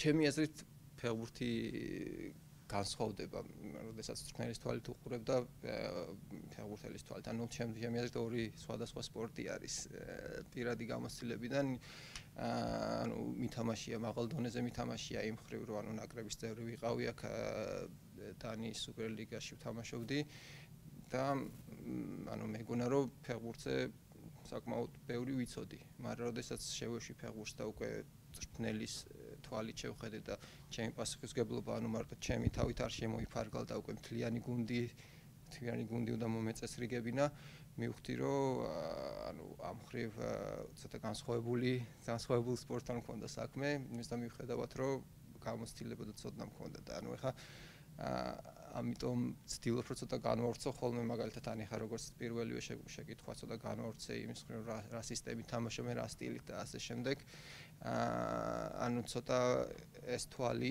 ჩემი აზრით ფეხბურთი განსხვავდება, როდესაც მწვრთნელის თვალით უყურებ და ფეხბურთელის თვალით. ანუ ჩემი აზრით ორი სხვადასხვა სპორტი არის. პირადი გამოცდილებიდან ანუ მითამაშია მაღალ დონეზე მითამაშია იმ ხრივ რომ ანუ ნაკრების წევრი ვიყავი აქ დანიის სუპერლიგაში ვთამაშობდი და ანუ მეგონა რომ ფეხბურთზე საკმაოდ ბევრი ვიცოდი, მაგრამ როდესაც შევეში ფეხბურთს და უკვე მწვრთნელის თვალით შევხედე და ჩემი პასუხისმგებლობა ანუ მარტო ჩემი თავით არ შემოიფარგლა და უკვე მთლიანი გუნდი უნდა მომეწესრიგებინა, მივხვდი რომ ანუ ამ ხრივ ცოტა განსხვავებული სპორტთან მქონდა საქმე, იმის და მივხვდავთ რომ გამოცდილება და ცოდნა მქონდა და ანუ ეხა ამიტომ ვცდილობ რომ ცოტა განვავრცო ხოლმე მაგალითად ან ეხა როგორც პირველივე შეკითხვა ცოტა განვავრცე იმის ხრივ რა სისტემით თამაშობენ, რა სტილით და ასე შემდეგ. ანუ ცოტა ეს თვალი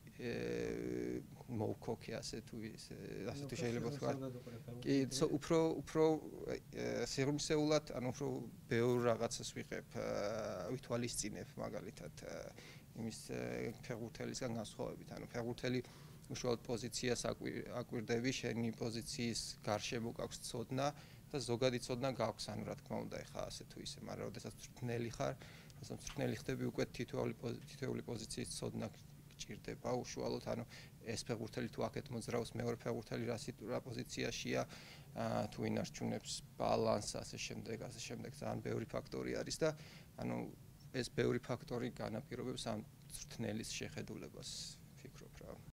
მოვქოქე ასე თუ შეიძლება თქვა. კი, უფრო სიღრმისეულად, ანუ უფრო ბევრ რაღაცას ვიღებ, ვითვალისწინებ მაგალითად იმის ფეხბურთელისგან განსხვავებით. ანუ ფეხბურთელი უშუალოდ პოზიციას აკვირდები, შენი პოზიციის გარშემო გაქვს ცოდნა და ზოგადი ცოდნა გაქვს, ანუ რა თქმა უნდა, ეხა ასე თუ ისე, მაგრამ როდესაც მწვრთნელი ხარ, როდესაც მწვრთნელი ხდები, უკვე თითოეული პოზიციის ცოდნა გჭირდება უშუალოდ, ანუ ეს ფეხბურთელი თუ აქეთ მოძრაობს, მეორე ფეხბურთელი რა პოზიციაშია, თუ ინარჩუნებს ბალანსს, ასე შემდეგ, ძალიან ბევრი ფაქტორი არის და ანუ ეს ბევრი ფაქტორი განაპირობებს ამ მწვრთნელის შეხედულებას.